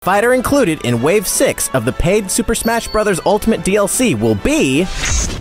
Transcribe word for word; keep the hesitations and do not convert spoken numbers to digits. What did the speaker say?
Fighter included in Wave six of the paid Super Smash Bros. Ultimate D L C will be...